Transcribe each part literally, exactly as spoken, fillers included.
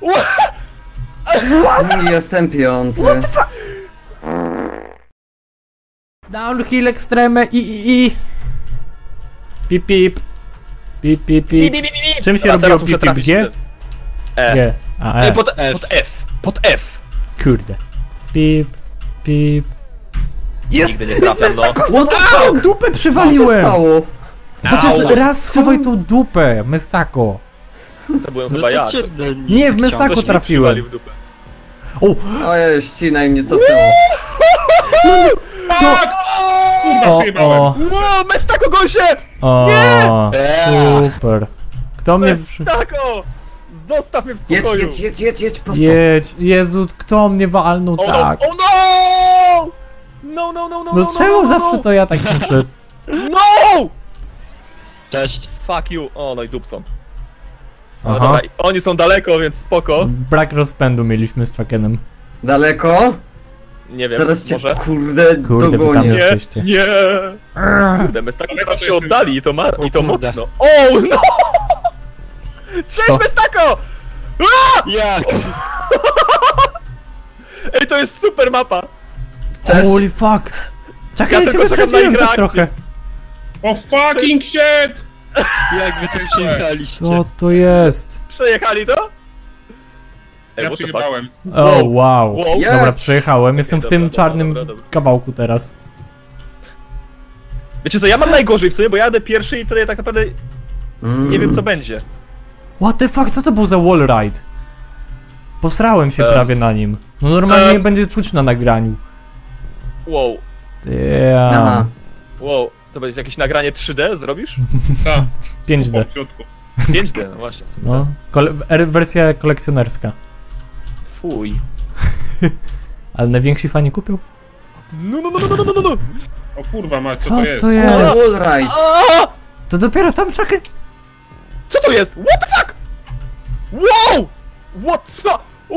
Jestem piąty. Downhill extreme i i i. Pip pip. Pip pip pip. Czym się robiło pip pip? G? E. G. A, E. E, pod F. Pod F. Pod F. Kurde. Pip pip. Jest! Nigdy nie trafiam, no. What the fuck? Dupę Co się przywaliłem! stało? Chociaż Au. raz schowaj tą dupę, Mestako. To byłem No chyba to ja. cię Nie, w Mestako Ktoś mi trafiłem. przywalił dupę. O! Ojej, ścinaj mnie, co było? To... Kurwa, O, przyjebałem. o, Ło, Mestako gosie! o, Eee. super. Kto mnie... wszy- Mestako! Zostaw mnie w Jedź, spokoju! jedź, jedź, jedź, jedź, prosto. Jedź, Jezu, kto mnie walnął O no! tak? O no! No, no, no, no, No no, czemu no, no, zawsze no. to ja tak muszę? No! Cześć. Fuck you. O, no i dupson. No Aha. dobra, i oni są daleko, więc spoko. Brak rozpędu mieliśmy z Chuckenem. Daleko? Nie wiem, Zaraz cię, może? kurde, Kurde, wy tam dogonię. jest. Nie, jesteście. nie! Kurde, Mestako Daleko teraz to się jest oddali i to, ma, i to O kurde. mocno. O, no! Cześć, Co? Mestako! A! Jak? Ej, to jest super mapa! Cześć. Holy fuck! Chucken, Ja ja cię tylko czekam na wyprzedziłem ich tak reakcję. trochę. O fucking shit! Jak wy tam przyjechaliście? Co to jest? Przejechali to? Ej, Ja what the fuck? przyjebałem. O, wow. Wow. Ja- Dobra, przejechałem. Jestem w dobra, tym dobra, czarnym dobra, dobra. kawałku teraz. Wiecie co, ja mam najgorzej w sumie, bo ja jadę pierwszy i wtedy tak naprawdę Mm. nie wiem co będzie. What the fuck, co to był za wall ride? Posrałem się Em. prawie na nim. No normalnie Em. będzie czuć na nagraniu. Wow, Damn. Aha. wow. Co będzie, jakieś nagranie trzy D zrobisz? Tak, pięć D. w środku. pięć D, no właśnie. w sumie No. Kole er wersja kolekcjonerska. tak. Fuj. Ale najwięksi fani kupił? No, no, no, no, no, no, no, no. O kurwa mać, co Co to jest? to O, jest? wallride. A! To dopiero tam Chucken. Co to jest? What the fuck? Wow! What the...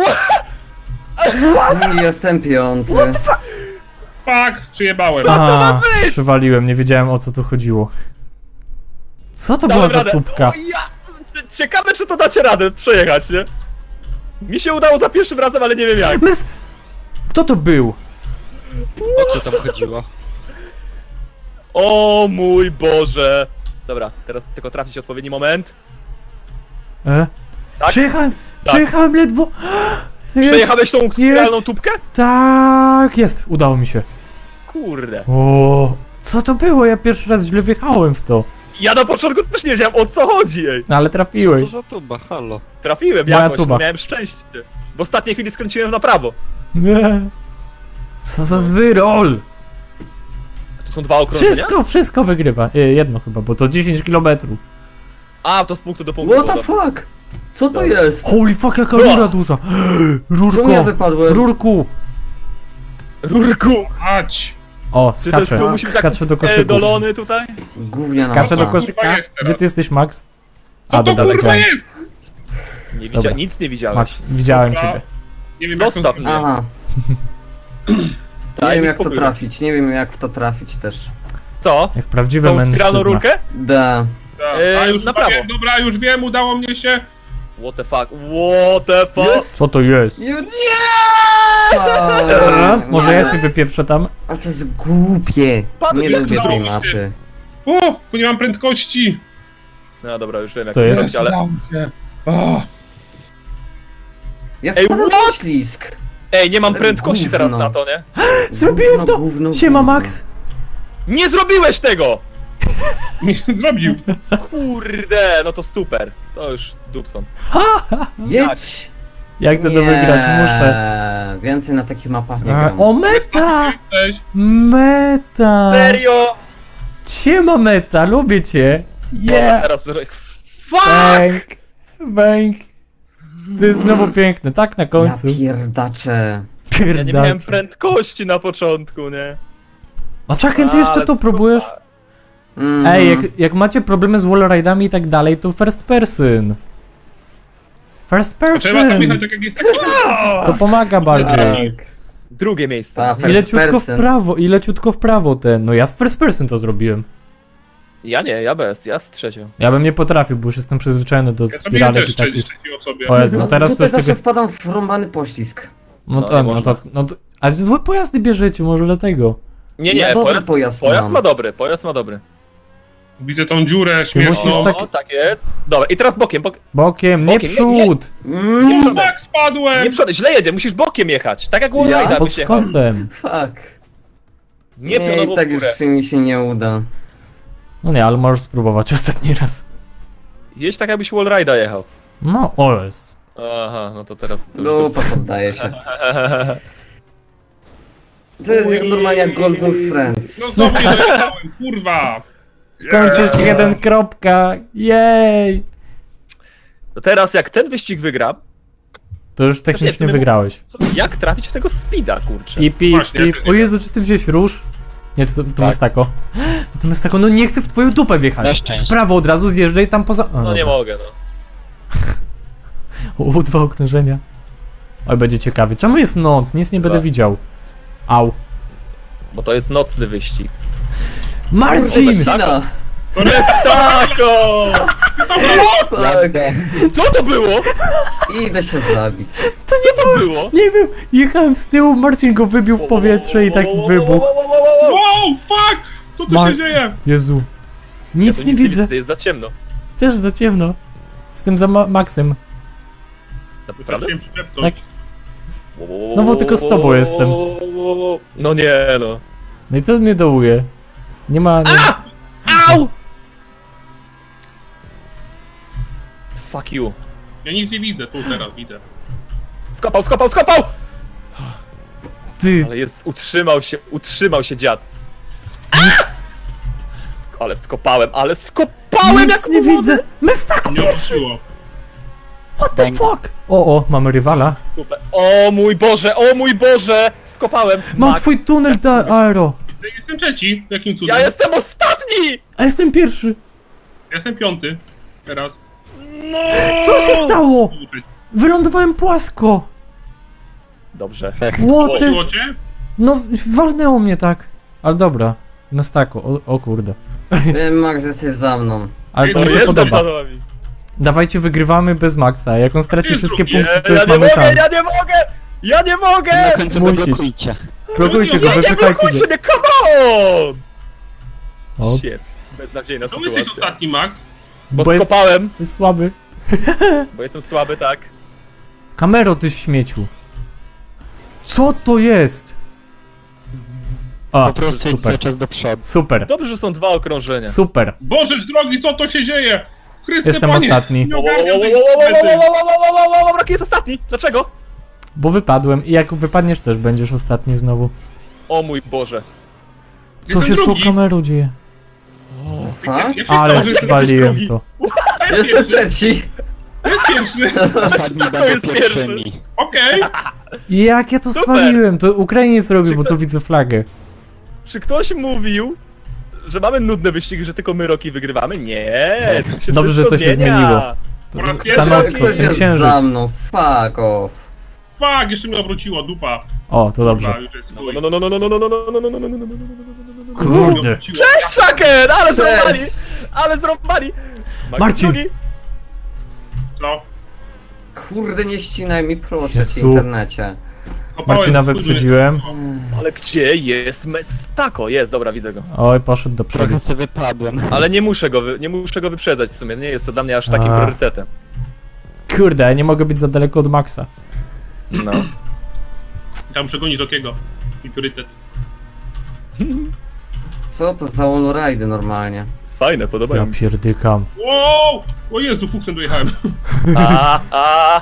What? Jestem piąty. Fuck, przyjebałem. to ma Aha, być? przywaliłem, nie wiedziałem o co tu chodziło. Co to była Dałem za radę. tubka? O, ja... Ciekawe czy to dacie radę przejechać, nie? Mi się udało za pierwszym razem, ale nie wiem jak. Mys... Kto to był? O co tam chodziło? O mój Boże. Dobra, teraz tylko trafić odpowiedni moment. E? Tak? Przejechałem, Tak. przejechałem ledwo. Jest. Przejechałeś tą spiralną tubkę? Tak, jest, udało mi się. Kurde. O, co to było? Ja pierwszy raz źle wjechałem w to. Ja na początku też nie wiedziałem o co chodzi, ej. No ale To trafiłeś. za tuba, halo. Trafiłem Moja jakoś, tuba. miałem szczęście. W ostatniej chwili skręciłem na prawo. Nie. Co za zwyrol. To są dwa okrążenia? Wszystko, wszystko wygrywa. E, Jedno chyba, bo to dziesięć kilometrów. A, to z punktu do punktu. What the fuck? Co to Dobra. jest? Holy fuck, jaka Ua. rura duża. Czemu ja Rurko, wypadłem? rurku. Rurku! Ać! O, Czy to jest, skaczę, to musi być skaczę tak do koszyku. dolony tutaj? Gówniana Skaczę do mapa. koszyka. Kurwa jest teraz. Gdzie ty jesteś, Max? Co A, to dobra, kurwa widziałem. jest? Nie Dobra. widzia nic nie widziałeś. Max, widziałem Dobra. ciebie. Nie wiem jak Zostaw to mnie. Aha. Nie Daj wiem mi jak to spokój. trafić, nie wiem jak w to trafić też. Co? Jak prawdziwy Tą spiralną mężczyzna. rurkę? Da. Tak. Eee, A już na chyba prawo. wiem, dobra, już wiem, udało mnie się. What the fuck? What the fuck? Jest! Co to jest? Nie! Eee, może ja się wypieprzę tam? A to jest głupie. Padł, Nie jak lubię to tej zrobić? mapy. O, bo nie mam prędkości. No dobra, już wiem Co jak to to jest? zrobić, ale... Udało się. O, Ja Ej, wpadam what? w ślizg. Ej, nie mam Ale prędkości gówno. teraz na to, nie? Zrobiłem Gówno, to! gówno, Siema, gówno. Max! Nie zrobiłeś tego! zrobił. Kurde, no to super. To już dupson. Jedź! Jak chcę to Nie, wygrać? Muszę. Więcej na takich mapach nie A, gram. o, meta! Cześć. Meta! Serio? Siema, meta, lubię cię! Dobra, Yeah! teraz... Fuck! Bęk! Bęk! To jest znowu piękne, tak na Ja końcu. pierdaczę. Ja nie miałem Pierdacze. prędkości na początku, nie? A Chucken, ty jeszcze Ale to próbujesz? Mhm. Ej, jak, jak macie problemy z wallride'ami i tak dalej, to first person. First Trzeba person! tam jechać tak jak jest taki... To pomaga bardziej. Tak. Drugie miejsce. Ta, I first leciutko w person. prawo, i leciutko w prawo ten. No ja z first person to zrobiłem. Ja nie, ja bez, ja z trzecią. Ja bym nie potrafił, bo już jestem przyzwyczajony do Ja sobie spiralek też i takich... trzeci, trzeci osobie. O Jezu, no No teraz to tutaj jest zawsze tego... wpadam w rąbany poślizg. No No, to, nie no można. to, no to... A złe pojazdy bierzecie, może dlatego. Nie, nie, Ja dobry pojazd, pojazd pojazd mam. ma dobry, pojazd ma dobry. Widzę tą dziurę musisz śmieszną. O, tak- tak... tak jest. Dobra, i teraz bokiem, bok... Bokiem, nie Bokiem, nie, nie. przód! Mm, Nie No przodem. tak, spadłem! Nie przodem, źle jedzie, musisz bokiem jechać. Tak jak Ja? Wallride'a Pod byś jechał. skosem. fuck. Nie Nie, pionowo i tak w górę. już mi się nie uda. No nie, ale możesz spróbować ostatni raz. Jedź tak jakbyś Wallride'a jechał. No, o jest. Aha, no to teraz... To No już to poddaje się. To jest jak normalnie jak Golden Friends. No znowu nie dojechałem, kurwa! Kończysz jeden kropka, jej! To teraz jak ten wyścig wygram, To już technicznie Wiesz, my- wygrałeś. jak trafić w tego speeda, kurczę? Pip, pip, Właśnie, ja pip. też nie O Jezu, czy ty wziąłeś róż? Nie, to, to Tak. Mestako. To Mestako, no nie chcę w twoją dupę Na wjechać. szczęście. W prawo od razu zjeżdżaj tam poza... O, No nie dobra. mogę, no. U, dwa okrążenia. Oj, będzie ciekawy. Czemu jest noc? Nic nie będę Dwa. widział. Au. Bo to jest nocny wyścig. Marcin! Cina! To nie Tako! Tak, Co to było? idę się zabić. Co to było? Nie wiem, jechałem z tyłu, Marcin go wybił w powietrze i tak wybuch. Wow, fuck! Co tu Ma- się dzieje? Jezu. Ja Nic to nie widzę. To jest za ciemno. Też za ciemno. Jestem za ma Maxem. Naprawdę? Chciałem przyczepnąć. Tak. Znowu tylko z tobą jestem. No nie, no. No i to mnie dołuje. Nie ma... Nie... Au! Fuck you. Ja nic nie widzę, tu teraz widzę. Skopał, skopał, skopał! Ty, Ale jest, utrzymał się, utrzymał się dziad. Sk- Ale skopałem, ale skopałem nic jak nie u wody! widzę. Mestako Nie pierwszy! odczuło. What the Bang. fuck? O, o, mamy rywala. Super. O mój Boże, o mój Boże! Skopałem! Mam Max, twój tunel do aero. Ja jestem trzeci, jakim cudem? ja jestem ostatni! A jestem pierwszy. Ja jestem piąty. Teraz. No! Co się stało? Wylądowałem płasko. Dobrze. What the... Odczuło cię? No, walnęło mnie tak. Ale dobra. Mestako, o, o kurde. Wiem, Max, jesteś za mną. Ale to To mi się jestem podoba. za wami. Dawajcie, wygrywamy bez Maxa. Jak on straci jest wszystkie drugi? punkty, to Nie, już ja nie mamy mogę, szans. ja nie mogę! Ja nie mogę! Na końcu go Musisz. blokujcie. Blokujcie go, Nie, Nie, nie wypychajcie blokujcie go. mnie, come on! Ops. Shit. Beznadziejna Czemu jesteś sytuacja. ostatni, Max? Bo, Bo jest, skopałem, jest słaby. bo jestem słaby, tak. Kamero, ty śmieciu. Co to jest? A, Po prostu idź super. cały czas do przodu. Super. Dobrze, że są dwa okrążenia. Super. Bożeż drogi, co to się dzieje? Chryste, Jestem panie, ostatni. Nie Wo- wo- wo- ogarniam wo- tej wo- wo- wo- sytuacji. wo- wo- wo- wo- wo- wo- Rocky jest ostatni! Dlaczego? Bo wypadłem i jak wypadniesz też będziesz ostatni znowu. O mój Boże. Co Jestem się z tą drugi. kamerą dzieje? Fuck? Jak się Ale stało, że jesteś spaliłem drugi. to. Jestem trzeci! pierwszy? Ostatni To będą jest pierwszymi. Okej. Jak ja to Super. spaliłem? To Ukrainiec robił, Czy bo kto- tu widzę flagę. Czy ktoś mówił, że mamy nudne wyścigi, że tylko my Rocky wygrywamy? Nie, tu się Dobrze, że wszystko to się zmienia. zmieniło. Po raz Ta pierwszy noc raz to Ktoś ten jest księżyc. za mną, fuck off. Fuck, jeszcze mnie obróciło, dupa. O, to dobrze. Dobra, już jest No, chuj. no, no, no, no, no, no, no, no, no, no, no, no, no, no, no, no, no, no. Kurde. Obróciło. Cześć, Chucker! Ale zrąbali! Cześć! Ale zrąbali! Max Marcin! drugi. Co? Kurde, nie ścinaj mi proszę ci w Jezu. internecie. Kopałem, Marcina kurde. wyprzedziłem. Ale gdzie jest Mestako? Jest, dobra, widzę go. Oj, poszedł do przodu. Trochę sobie wypadłem. Ale nie muszę go, wy- nie muszę go wyprzedzać w sumie, nie jest to dla mnie aż takim A. priorytetem. Kurde, ja nie mogę być za daleko od Maxa. No. Tam przegonisz Rockiego. I priorytet. Co to za wallride'y normalnie? Fajne, Ja podobają mi się. pierdykam. Wow! O Jezu, fuksem dojechałem. A, a,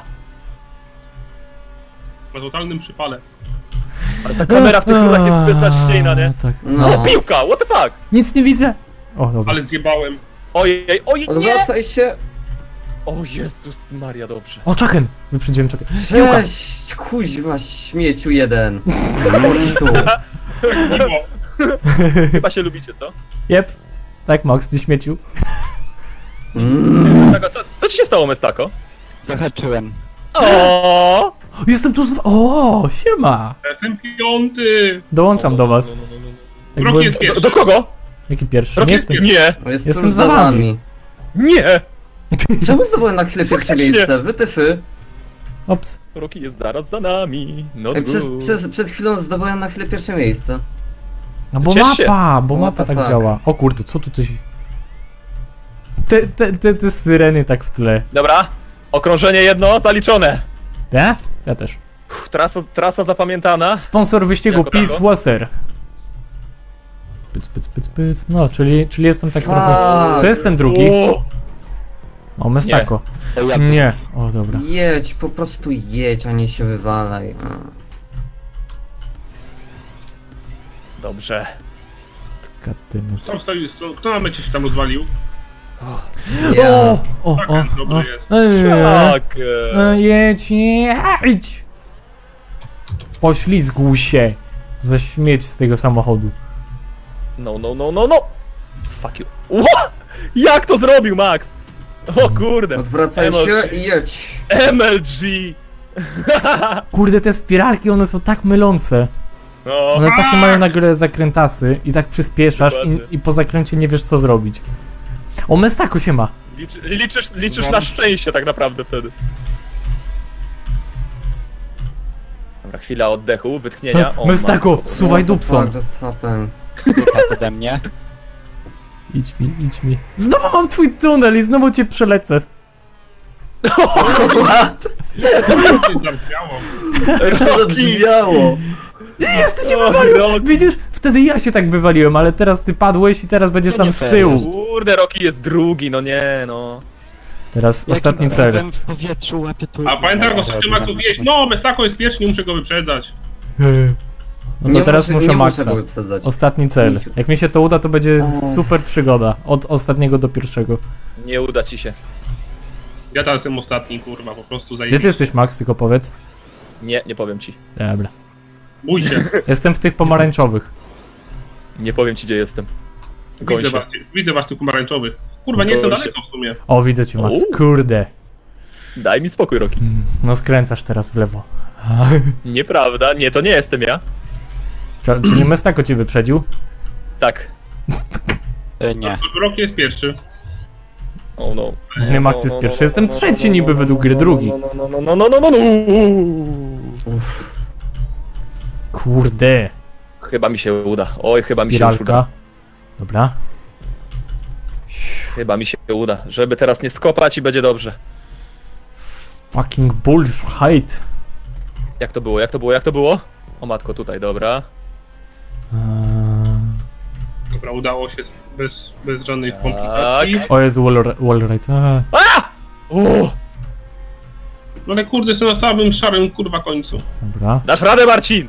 Na totalnym przypale. ale ta kamera w tych rurach jest beznadziejna, nie? Tak. No. O, piłka, what the fuck? Nic nie widzę. O, dobra. Ale zjebałem. Ojej, ojej, nie! Odwracaj się! O Jezus Maria, dobrze. O, Czaken! Wyprzedziłem Czaken. Cześć, kuźma, śmieciu jeden. Chodź tu. Miło. Chyba się lubicie, co? Jep. Tak, Max, ty śmieciu. Mm. Mestako, co, co ci się stało, Mestako? Zahaczyłem. O! Jestem tu z... O, siema! Ja jestem piąty. Dołączam do was. Jak Rocky byłem, jest Do, pierwszy. do kogo? Jaki pierwszy? Rocky, Nie jestem. nie, No jest Jestem tuż za za wami. nami. nie! Czemu zdobyłem na chwilę pierwsze Faktycznie. miejsce? Wytyfy. Ops. Rocky jest zaraz za nami. Not Ej, przez, good. przez, przed chwilą zdobyłem na chwilę pierwsze miejsce. No bo ciesz się. mapa, bo What mapa the tak fuck? działa. O kurde, co tu coś... Te, te, te, te syreny tak w tle. Dobra, okrążenie jedno zaliczone. Te? Ja też. Uff, trasa, trasa zapamiętana. Sponsor wyścigu Jako Peace tako? Wasser. Pyc, pyc, pyc, pyc. No, czyli, czyli jestem tak Fuck. trochę... To jest ten drugi. O, O, Mestako. To ja Nie. O, dobra. Jedź, po prostu jedź, a nie się wywalaj. Mm. dobrze. Katynu. Tam stoi, sto- kto na mecie się tam rozwalił? Ja. O, o, Tak, o, dobry o. jest. Eee, Tak. e, Jedź, jedź. Poślizgł się. Za śmieć z tego samochodu. No, no, no, no, no. Fuck you. Ło! Jak to zrobił, Max? O kurde. Odwracaj M L G. się i jedź. M L G. Kurde, te spiralki, one są tak mylące. No. One takie mają nagle zakrętasy i tak przyspieszasz Dokładnie. i, i po zakręcie nie wiesz co zrobić. O, Mestako się ma. Liczy, liczysz, liczysz na szczęście tak naprawdę wtedy. Dobra, chwila oddechu, wytchnienia. O, Mestako, matko. suwaj dupson. Fuck, just happened. Słuchaj ode mnie. Idź mi, idź mi. Znowu mam twój tunel i znowu cię przelecę. Co tam działo? To zabrzmiało. Jest, cię O, wywalił! Rocky. Widzisz, wtedy ja się tak wywaliłem, ale teraz ty padłeś i teraz będziesz To tam nie z fair tyłu. jest. Kurde, Rocky jest drugi, no nie, no. Teraz Jak ostatni cel. byłem w powietrzu, łapię tu... A pamiętam, jak ostatnio Max mówiłeś, no, Mestako jest pierwszy, nie muszę go wyprzedzać. No to Nie teraz muszę, muszę nie Maxa. muszę go wyprzedzać. Ostatni cel. Jak mi się to uda, to będzie super przygoda. Od ostatniego do pierwszego. Nie uda ci się. Ja teraz jestem ostatni, kurwa, po prostu Gdzie ty zajebiście. jesteś, Max? Tylko powiedz. Nie, nie powiem ci. Dobra. Bój się. Jestem w tych pomarańczowych. Nie powiem ci, gdzie jestem. Goń Widzę się. was, widzę was tu pomarańczowych. Kurwa, nie No jestem to się- daleko w sumie. O, widzę cię, Max. O. Kurde. Daj mi spokój, Rocky. No skręcasz teraz w lewo. Nieprawda, nie, to nie jestem ja. Cze- Czyli Mestako cię wyprzedził? Tak. E, Nie. Rok jest pierwszy. Oh no. Nie, Max jest pierwszy. Jestem trzeci niby według gry, drugi. No, no, no, no, no, no, no, no. Uff. Kurde. Chyba mi się uda. Oj, chyba mi się już uda. Spiralka. Dobra. Chyba mi się uda. Żeby teraz nie skopać i będzie dobrze. Fucking bullshit. Jak to było, jak to było, jak to było? O matko, tutaj, dobra. Eee, Dobra, udało się bez, bez żadnych Tak. komplikacji. O Jezu, wall, wall ride. Eee, Uuu, No ale kurde, jestem na samym szarym kurwa końcu. Dobra, dasz radę, Marcin!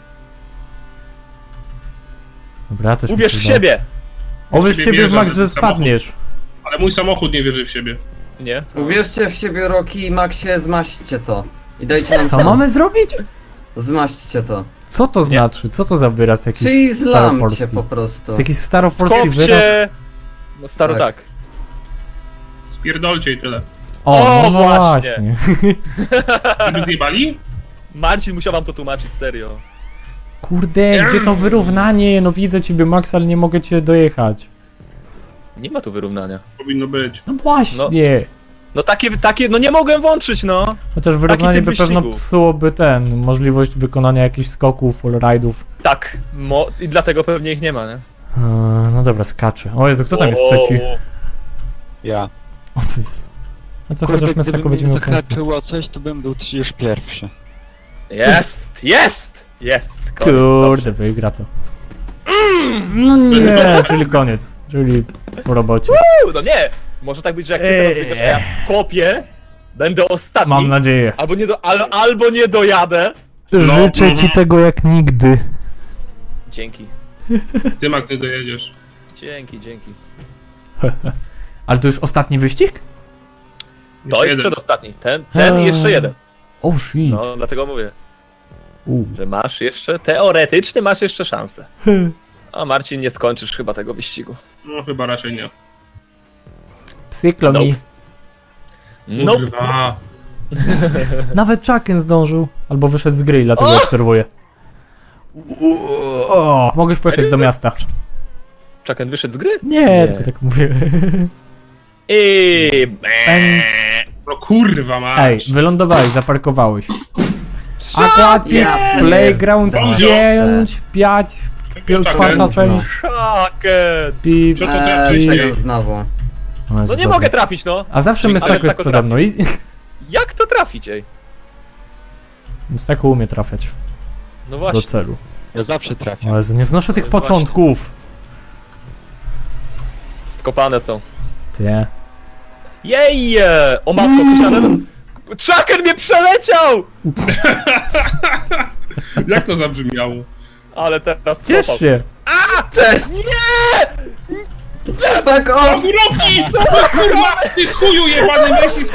dobra, też mi Uwierz się w uda. siebie! O, wiesz w siebie siebie, wierzę, Max, że że ten samochód- spadniesz. Ale mój samochód nie wierzy w siebie. Nie? Uwierzcie w siebie, Rocky i Maxie, zmaśćcie to. I dajcie nam Co czas. mamy zrobić? Zmaśćcie to. Co to znaczy? Co to za wyraz jakiś Czyli zlamcie staropolski? po prostu. To jest jakiś staropolski Skop wyraz? się! No staro Tak. tak. Spierdolcie i tyle. O, O, no właśnie. właśnie. Żeby zjebali? Marcin musiał wam to tłumaczyć, serio. Kurde, gdzie to wyrównanie? No widzę ciebie, Max, ale nie mogę cię dojechać. Nie ma tu wyrównania. Powinno być. No właśnie. No takie, takie, no nie mogłem włączyć, no. Chociaż wyrównanie typ by pewno wyścigu. psułoby ten, możliwość wykonania jakichś skoków, full ride'ów. Tak, mo i dlatego pewnie ich nie ma, nie? Eee, no dobra, skacze. O Jezu, kto tam jest trzeci? Ja. O Jezu. No co, Kurde, chociaż my z gdyby taką mnie będziemy okazję. zahaczyło coś, to bym był już pierwszy. Jest, jest, jest. Koniec, Kurde, dobrze. wygra to. No nie, czyli koniec. Czyli po robocie. Uuu, no nie, może tak być, że jak ty teraz Eee. wygrasz, a ja kopię, będę ostatni. Mam nadzieję. Albo nie, do, al, albo nie dojadę. Życzę ci tego jak nigdy. Dzięki, Ty, Magdy, dojedziesz. dzięki, dzięki. Ale to już ostatni wyścig? To jest jeden. przedostatni, ten, ten i jeszcze jeden. Oh shit. No, dlatego mówię, U. że masz jeszcze, teoretycznie masz jeszcze szansę. A Marcin, nie skończysz chyba tego wyścigu. No chyba raczej nie. Psyklo mi. Nope. No, Kurwa. Nawet Chucken zdążył. Albo wyszedł z gry i dlatego obserwuję. O, mogę już pojechać do miasta. Chucken wyszedł z gry? Nie, Nie. tylko tak mówię. I Pęc. No kurwa mać. Ej, wylądowałeś, zaparkowałeś. Chucken! Aquatic Ja Playground pierdolę. pięć, pięć, Chucken. czwarta część. Chucken! Pip. Co to Eee, za czego znowu? O No Jezu, nie dobra. mogę trafić, no! A zawsze Ale Mystaku jest tak przede mną i Jak to trafić, ej? Mystaku umie trafiać No do właśnie. celu. Ja zawsze trafię. O Jezu, nie znoszę tych No właśnie. początków. Skopane są. Ty. Jej! O matko, ktoś nade mną... Chucken mnie przeleciał! Jak to zabrzmiało? Ale teraz Ciesz skopał. się. Cześć! Nie! Tak O, o! Roki! Kurwa, ty chuju jebany myślisz!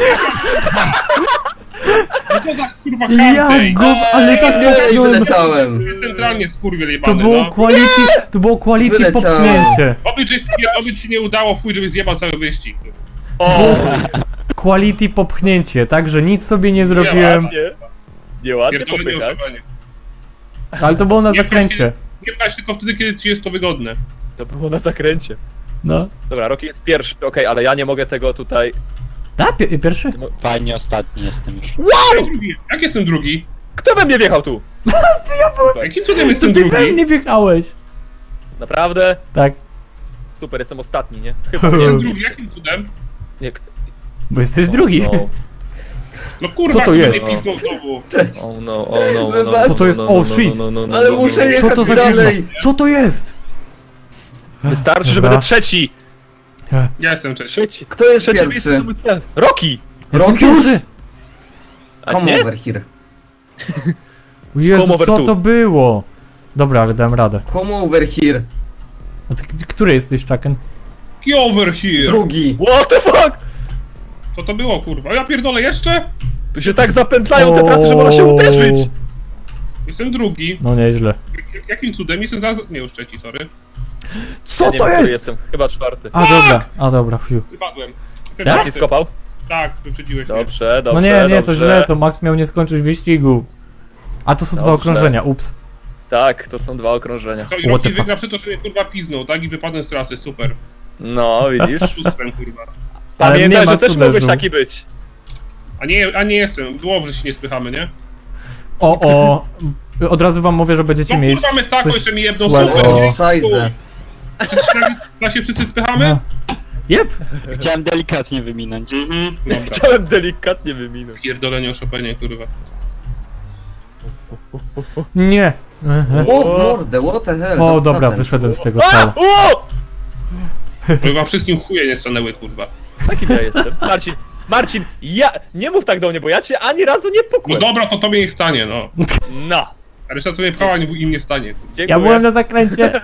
Co za kurwa Ja kartej? go, ale tak Ej, miałem. wyleciałem. Centralnie skurwiel To jebany, było no. quality, to było quality Wyleciałem. popchnięcie. Oby ci, oby ci nie udało w chuj, żebyś zjebał cały wyścig. O! Quality popchnięcie, tak, że nic sobie nie zrobiłem, Nieładnie. Nieładnie Pierdolenie popychać. oszukanie. ale to było na Nie zakręcie. Nie pchać tylko wtedy, kiedy ci jest to wygodne. To było na zakręcie. No. Dobra, Rocky jest pierwszy, okej, ale ja nie mogę tego tutaj... A, pi pierwszy? Fajnie, ostatni jestem już. Jak drugi? Jak jestem drugi? Kto we mnie wjechał tu? Jakim cudem To jestem ty we drugi? mnie wjechałeś. Naprawdę? Tak, Super, jestem ostatni, nie? Chyba Jestem nie. drugi, jakim cudem? nie kto... bo jesteś drugi. No. No kurwa, Co to kto jest? mnie pisnął znowu. Cześć. Oh no, oh no, oh no, Wybacz. no, Co to jest? no, Oh, no, shit. no, no, no, Ale no, no, muszę no. jechać Co to za dalej. gówno? Co to jest? Wystarczy, że Dobra. będę trzeci! Ja jestem trzeci. Trzeci. Kto jest Trzecie miejsce pierwszy? to mój cel. Rocky! Jestem Rocky już? pierwszy. A Come nie? over here. O Jezu, Come over co tu. to było? Dobra, ale dałem radę. Come over here. A ty, k- który jesteś, Chucken? Get over here! Drugi. What the fuck? Co to było, kurwa? Ja pierdolę jeszcze? Tu się tak zapętlają te trasy, że można się uderzyć! Jestem drugi. No nieźle. Jak- Jakim cudem? Jestem za... Nie, już trzeci, sorry. Co Ja nie to wiem, który jest? jestem, chyba czwarty. A dobra, a dobra, fiu. Wypadłem. Jestem Tak? Ja czwarty. ci skopał? Tak, wyprzedziłeś mnie. Dobrze, dobrze, No nie, nie, to dobrze. źle, to Max miał nie skończyć wyścigu. A to są dwa Dobrze. okrążenia, ups. Tak, to są dwa okrążenia. To i What the Rocky fuck? wygra przy to, że mnie kurwa piznął, tak? I wypadłem z trasy, super. No, widzisz? Szóstym, kurwa. Ale nie Pamiętaj, że Max też mógłbyś uderzył. taki być. A nie, a nie jestem. Dobrze się nie spychamy, nie? O, o, od razu wam mówię, że będziecie No mieć kurwa, my tak, coś jeszcze mi jedną złego. stopę. O, szajze. Na się wszyscy spychamy? No. Jep. Chciałem delikatnie wyminąć. Mhm. Dobra. Chciałem delikatnie wyminąć. Pierdolenie oszopenie, kurwa. Nie. Aha. O, mordę, what the hell? O, that's dobra, happened. wyszedłem z tego A! cała. O! Chyba wszystkim chuje nie stanęły, kurwa. Takim ja jestem. Marcin, Marcin, ja... Nie mów tak do mnie, bo ja cię ani razu nie No pukłem. dobra, to tobie niech stanie, no. No. A reszta co mnie pchała, im nie stanie. Dziękuję. Ja byłem na zakręcie.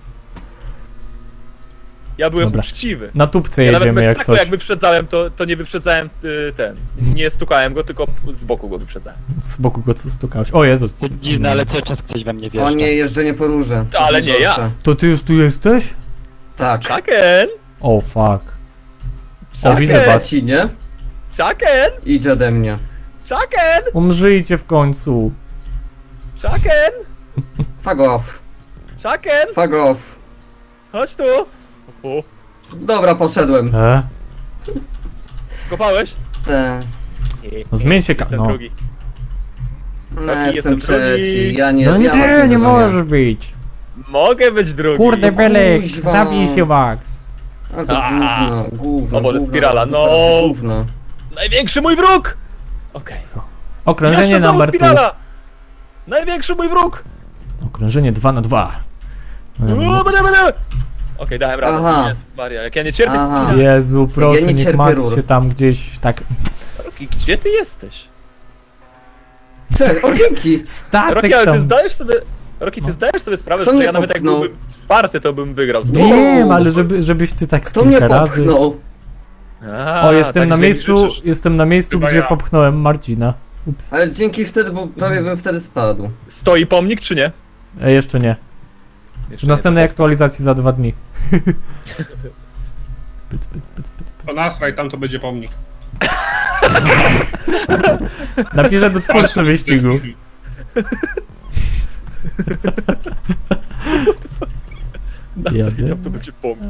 Ja byłem Dobra. uczciwy. Na tubce Ja nawet jedziemy bez jak taku, coś. jak wyprzedzałem, to, to nie wyprzedzałem y, ten. Nie stukałem go, tylko z boku go wyprzedzałem. Z boku go stukałeś. O Jezu. To dziwne, ale cały czas ktoś we mnie wjeżdża. O nie, jeżdżenie po róże. To Ale nie ja. gorsze. To ty już tu jesteś? Tak. Chucken! O, fuck. O, Chucken! widzę was. Trzeci, nie? Chucken! Idź ode mnie. Chucken! Umrzyjcie w końcu. Chucken! Fuck off. Chucken! Fuck off. Chodź tu! O, Dobra, poszedłem. E? skopałeś? Te... No zmień się ka... Jestem No. drugi. No, Taki jestem jestem trzeci. drugi. Ja nie, No ja was nie, nie nie dogonię. możesz być. Mogę być drugi. Kurde, No Belek, kuźwa. zabij się, Max. A to A. gówno, gówno, O Boże, gówno, spirala, no. Gówno. Największy mój wróg! Okej. Okrążenie Jeszcze znowu number two. spirala! Największy mój wróg! Okrążenie dwa na dwa. O, będę, będę! Okej, dałem radę. Aha. Jest, Maria, jak ja nie cierpię Aha. spirali. Jezu, proszę, Ja nie niech cierpię Max rur. się tam gdzieś tak... Roki, gdzie ty jesteś? Cześć, o dzięki! Statek Roki, ale ty tam... zdajesz sobie... Roki, ty zdajesz sobie sprawę, Kto że mnie ja nawet jak popchnął? byłbym czwarty, to bym wygrał. z tobą. Wiem, ale żeby, żebyś ty tak z Kto mnie kilka razy... popchnął? A, O, jestem tak na źle mi miejscu, życzysz. jestem na miejscu, Chyba gdzie ja. popchnąłem Marcina. Ups. Ale dzięki wtedy, bo prawie bym wtedy spadł. Stoi pomnik, czy nie? E, jeszcze nie. Jeszcze W następnej nie, to aktualizacji za dwa dni. Pyc, pyc, pyc, pyc, To pyc. nasraj, tam to będzie pomnik. Napiszę do twórcy wyścigu. Na Ja serio, wiem. to będzie pomysł.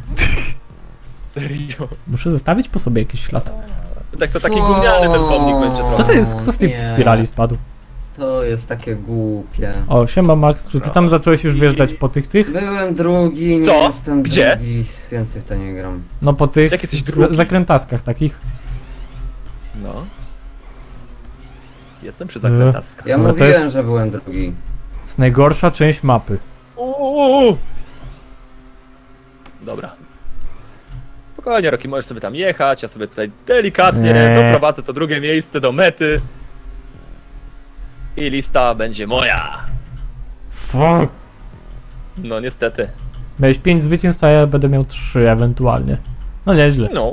Serio. Muszę zostawić po sobie jakiś ślad. To tak to taki gówniany ten pomnik będzie Kto trochę. to jest? Kto z tej Nie. spirali spadł? To jest takie głupie. O, siema Max, czy ty tam zacząłeś już wjeżdżać po tych tych? Byłem drugi, nie Co? jestem Gdzie? drugi. Więcej w to nie gram. No po tych Jak jesteś z- drugi? zakrętaskach takich. No. Jestem przy zakrętaskach. Ja Ale to mówiłem, jest- że byłem drugi. jest najgorsza część mapy. Uuu. Dobra. Spokojnie, Roki, możesz sobie tam jechać, ja sobie tutaj delikatnie Nie. doprowadzę to drugie miejsce do mety. I lista będzie moja. Fuck. No niestety. Miałeś pięć zwycięstw, a ja będę miał trzy ewentualnie. No nieźle. No.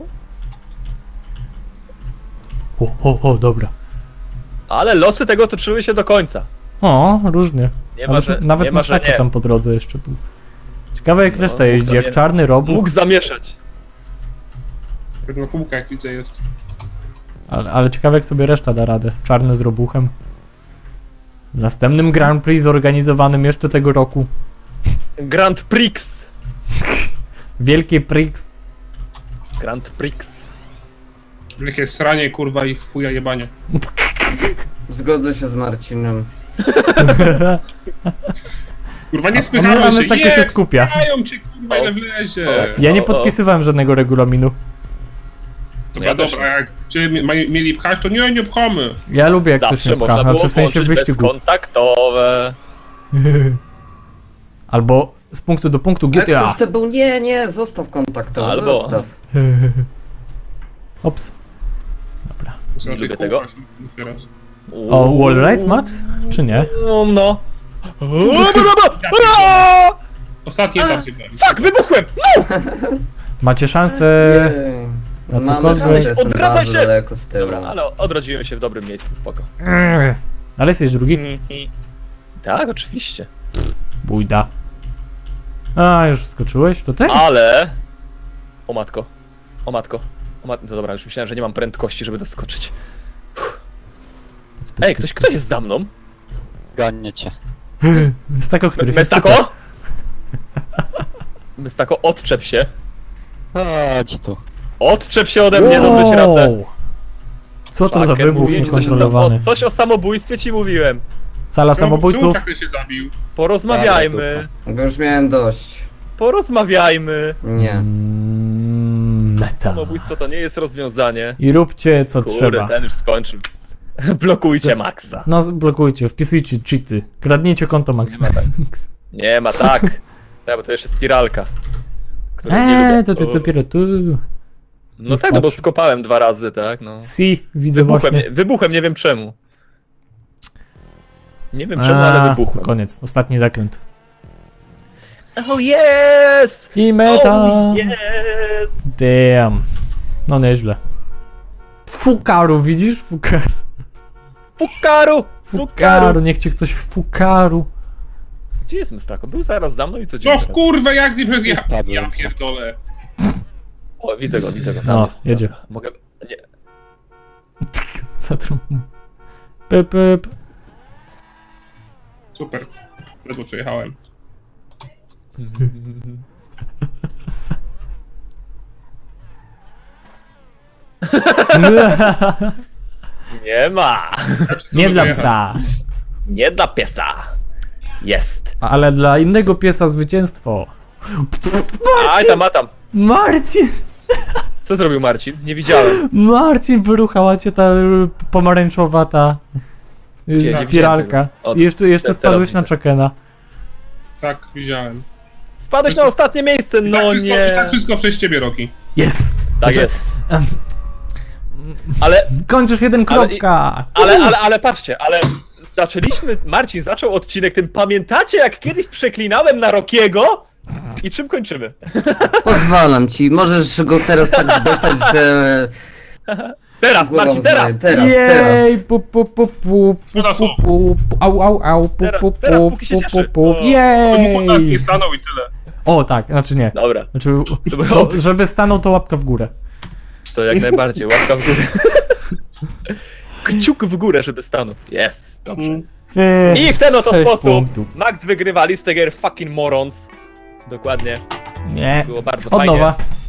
O, o, o, dobra. Ale losy tego toczyły się do końca. O, różnie. Nie ma, Nawet, że, nawet nie ma, że Maszako nie. tam po drodze jeszcze był. Ciekawe jak No, reszta mógł jeździ, jak sobie- czarny robuch, Mógł zamieszać. Na kółka jak widzę jest. ale, ale ciekawe jak sobie reszta da radę. Czarny z robuchem. W następnym Grand Prix zorganizowanym jeszcze tego roku. Grand Prix. Wielkie Prix. Grand Prix. Wielkie sranie, kurwa i chuja jebanie. Zgodzę się z Marcinem. Kurwa nie A- a spychamy my- a my się, tak się jest, skupia. Mają cię kurwa ile O. wlezie. Ja nie O, o. podpisywałem żadnego regulaminu. Dobra, ja też dobra, jak cię mi- ma- mieli pchać, to nie, nie pchamy. Ja lubię jak ktoś Zawsze mnie pcha, można było znaczy w sensie w włączyć wyścigu. bezkontaktowe. Albo z punktu do punktu Jak G T A. ktoś to był? Nie, nie, zostaw kontaktowy, Albo- zostaw. Ops. Dobra. Muszę lubię tych tego. kółkach teraz. O, wallride Max? Czy nie? No, no. Ostatni etap się byłem. Fuck, wybuchłem! Macie szansę... Jej. na Mamy cokolwiek. szansę, jestem Odwracaj bardzo się! daleko z tyłu. Dobra, ale odrodziłem się w dobrym miejscu, spoko. Ale jesteś drugi? Tak, oczywiście. Bójda. A, już skoczyłeś? To ty? Ale... O matko. O matko. O mat... No dobra, już myślałem, że nie mam prędkości, żeby doskoczyć. Ej, ktoś, ktoś jest za mną? Gonię cię. Z taką, który się Mestako? Mestako, odczep się. Chodź tu. Odczep się ode mnie, no być radę. Wow. Co to za Fucker, wybuch mówiłem ci coś o, niekontrolowany? o, coś o samobójstwie ci mówiłem. Sala Czemu samobójców? Czemu się zabił? Porozmawiajmy. Bo już miałem dość. Porozmawiajmy. Nie. Mm, meta. Samobójstwo to nie jest rozwiązanie. I róbcie co Kurde, trzeba. ten już skończył. Blokujcie Maxa. No blokujcie, wpisujcie cheaty. Kradnijcie konto Max. Nie ma tak. Ja, bo to jeszcze spiralka. której nie Eee, lubię. to ty O. dopiero tu. No tak, no bo patrz. skopałem dwa razy, tak, no. Si, widzę Wybuchłem, właśnie. nie, wybuchłem, nie wiem czemu. Nie wiem czemu, ale A, wybuchłem. koniec, ostatni zakręt. Oh yes! I meta! Oh yes! Damn. No nieźle. Fukaru, widzisz? Fukaru. Fukaru! Fukaru, Fukaru! niech cię ktoś fukaru. Gdzie jest Mestako? Był zaraz za mną i co No dzieje w teraz? kurwę, jak nie przez ja, spadłem, ja co? pierdolę. O, widzę go, widzę go, tam No, jest. jedzie. Dobra, mogę... Nie. Zatrum. Pyp, pyp. Super. Ledwo przejechałem. Nie ma! Nie dla Dojechał. psa. Nie dla piesa. Jest. Ale dla innego piesa zwycięstwo. Aj tam, a tam. Marcin! Co zrobił Marcin? Nie widziałem. Marcin, wyruchała cię ta y, pomarańczowa ta y, Gdzie? Nie spiralka. widziałem tego. O, I jeszcze, jeszcze teraz spadłeś na widzę. Czekena. Tak, widziałem. Spadłeś na ostatnie miejsce, I no tak wszystko, I nie. tak wszystko przez ciebie, Roki. Jest! Tak Znaczy, jest. em, Ale, Kończysz jeden Ale- kropka! ale, ale, ale patrzcie, ale zaczęliśmy, Marcin zaczął odcinek tym, pamiętacie jak kiedyś przeklinałem na Rokiego? I czym kończymy? Pozwalam ci, możesz go teraz tak dostać, że... Teraz, Głową Marcin, teraz! znaję. Teraz, Jej! teraz. Pu, pu, pu, pu, pu, Teraz pu, o. pu, pu, au, au, au, pu, Teraz- pu, teraz pu, póki się pu, cieszy. pu, pu. O. On mu podatki Jej! stanął i tyle. O tak, znaczy nie. Dobra, Znaczy, To było- to, żeby stanął to łapka w górę. to jak najbardziej, łapka w górę. Kciuk w górę, żeby stanął. Jest, dobrze. Eee, I w ten oto sześć sposób punktów. Max wygrywa listę gier fucking morons. Dokładnie. Nie. Było bardzo Od fajnie. nowa.